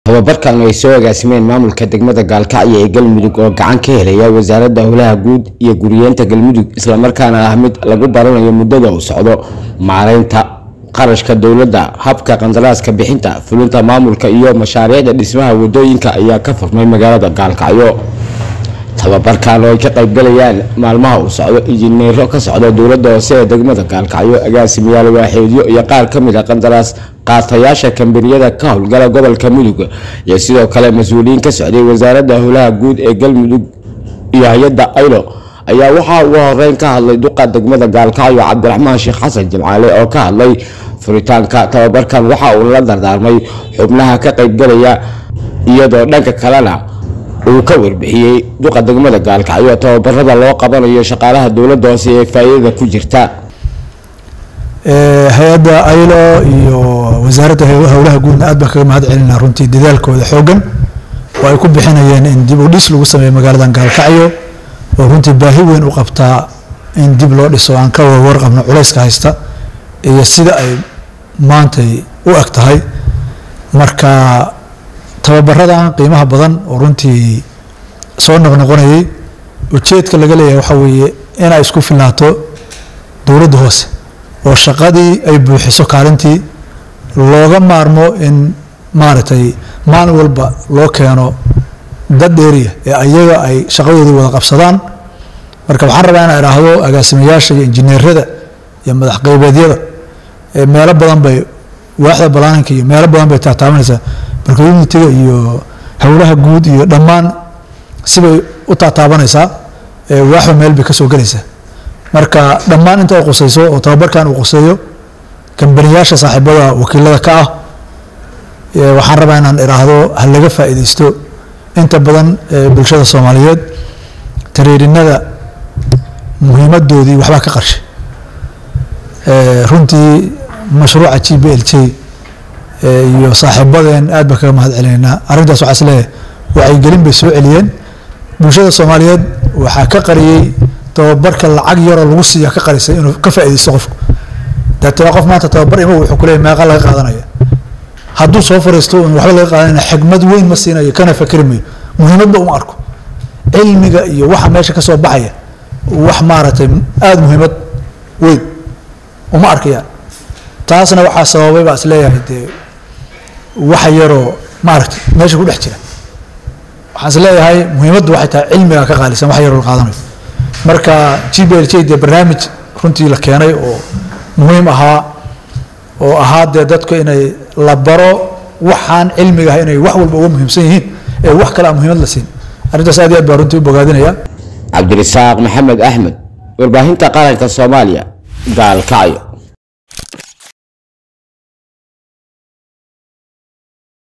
tababarkan ay soo agaasimeen maamulka degmada Gaalkacyo ee Galmudug oo gacan ka helaya wasaaradda howlaha guud iyo guriyeenta Galmudug isla markaana ah mid lagu baranayo muddada uu socdo maareynta qarashka dawladda habka qandaraaska bixinta fulinta maamulka iyo mashaariicda dhismaha wadooyinka ayaa ka furmay magaalada Gaalkacyo. tababarkan oo ka qayb galayaan maalmaha uu socdo injineero ka socda dawladda hoose ee degmada Gaalkacyo agaasimayaal waaxeedyo iyo qaar ka mid ah qandaraas qaatayaasha kambaniyada ka howlgala gobolka Mudug iyo sidoo kale mas'uuliyiin ka socday wasaaradda howlaha guud ee Galmudug iyo hay'adda aylo ayaa waxa uu horeyn ka hadlay duqa degmada Gaalkacyo Cabdiraxmaan Sheekh Xasan Jimcaale oo ka hadlay furitaanka tababarkan waxa uu la dardaarmay xubnaha ka qayb galaya iyadoo dhanka kalena uu ka warbixiyay duqa degmada Gaalkacyo tababarada loo qabanayo shaqaalaha dawladda hoose ee faa'iidada ku jirta. hay'adda aylo iyo wasaaradda howlaha guud aad baa kaga mahad celinaa runtii dadaalkooda xoogan oo ay ku bixinayeen in dib u dhis lagu sameeyo magaalada Gaalkacyo oo runtii baahi weyn u qabtaa in dib loo dhiso aan ka warqabno culayska haysta iyo sida ay maanta u ag tahay. marka tababaradan qiimaha badan oo runtii soo noqnoqonayay ujeedka laga leeyahay waxa weeye in ay isku filnaato dawladda hoose oo shaqadii ay buuxiso kaalintii looga maarmo in maaragtay maalin walba loo keeno dad dheeriya ee ayaga ay shaqadoodii wada qabsadaan. marka waxaan rabaa inaan idhaahdo agaasimayaasha iyo injineerada iyo madax qaybeedyada meelo badan bay waaxda balaaninka iyo meelo badan bay taataabanaysaa marka unitiga iyo howlaha guud iyo dhammaan sibay u taataabanaysaa waaxba meel bay ka soo galaysaa. marka dhammaan inta ay qusayso oo tababarkan uu quseeyo kambaniyaasha saaxiibada wakiilada ka ah waxaan rabaa inaan idhaahdo ha laga faa'iidaysto inta badan bulshada Soomaaliyeed tareerinada muhiimadoodii waxba ka qarshay runtii mashruuca GBLJ iyo saaxiibadeen aad baa kaga mahad celinayna arrintaas waxa isleeyahay waxay gelin bay soo celiyeen bulshada Soomaaliyeed waxa ka qariyay tababarka lacag yar oo lagu siiyo ka qarisay inuu ka faa'iideysto qofku dadka qof maanta tababar ima wuxuu ku leeyahay meeqa laga qaadanaya hadduu soo fariisto waxba laga qaadanaya xigmad weyn ma siinayo kana fakirmayo muhiimadda uma arko cilmiga iyo waxa meesha ka soo baxaya wax maaragtay aad muhiimad weyn uma arkaya taasna waxa sababay baa isleeyahay waxa yaroo maaragtay meesha ku dhex jira waxaan isleeyahay muhiimaddu waxay tahay cilmiga ka qaalisan wax yaroo la qaadanayo. marka GBLJ barnaamij runtii la keenay oo muhiim ahaa dadku inay la baro waxaan cilmiga inay wax walba uga muhiimsan yihiin ee wax kale muhiimad la siin arrintaas aad iyo aad baa runtii u bogaadinaya. Cabdirasaaq Maxamed Axmed warbaahinta qaranka Soomaaliya Gaalkacyo.